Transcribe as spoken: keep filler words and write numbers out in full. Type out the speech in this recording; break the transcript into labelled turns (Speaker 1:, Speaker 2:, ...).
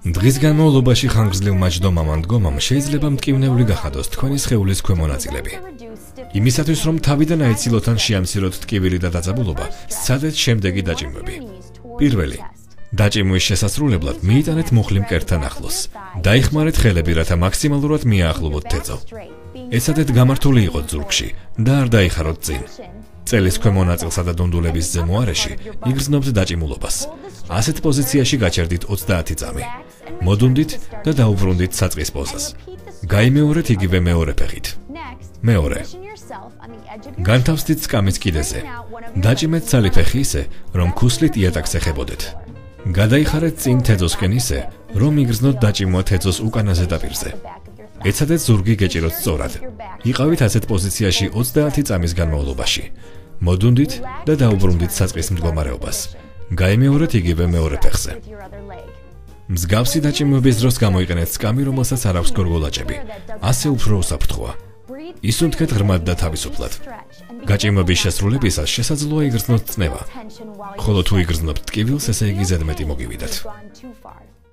Speaker 1: დღის განმავლობაში ხანგრძლივ მაჯდომამ ან დგომამ შეიძლება მტკივნეული გახადოს თქვენი სხეულის ქვემო ნაწილები. იმისათვის, რომ თავიდან აიცილოთ ან შეამციროთ ტკივილი და დაძაბულობა, სცადეთ შემდეგი დაჭიმვები. პირველი. დაჭიმვის შესასრულებლად მიიტანეთ მუხლი მკერდთან ახლოს. დაიხმარეთ ხელები, რათა მაქსიმალურად მიაახლოვოთ თეძო. ეცადეთ გამართული იყოთ ზურგში და არ დაიხაროთ წინ. წელის ქვემო ნაწილსა და დუნდულების ზემო არეში იგრძნობთ დაჭიმულობას. ასეთ პოზიციაში გაჩერდით ოცდაათი წამი. მოდუნდით და დაუბრუნდით საწყის პოზას. გაიმეორეთ იგივე მეორე ფეხით. მეორე. განთავსდით სკამის კიდეზე. დაჭიმეთ ცალი ფეხი ისე, რომ ქუსლით იატაკს ეხებოდეთ. გადაიხარეთ წინ თეძოსკენ ისე, რომ იგრძნოთ დაჭიმვა თეძოს უკანა ზედაპირზე. ეცადეთ ზურგი გეჭიროთ სწორად. იყავით ასეთ პოზიციაში ოცდაათი წამის განმავლობაში. მოდუნდით და დაუბრუნდით საწყის მდგომარეობას. გაიმეორეთ იგივე მეორე ფეხზე. მსგავსი დაჭიმვების დროს გამოიყენეთ სკამი, რომელსაც არ აქვს გორგოლაჭები. ასე უფრო უსაფრთხოა. ისუნთქეთ ღრმად და თავისუფლად. გაჭიმვების შესრულებისას შესაძლოა იგრძნოთ წნევა. ხოლო თუ იგრძნობთ ტკივილს, ესე იგი ზედმეტი მოგივიდათ.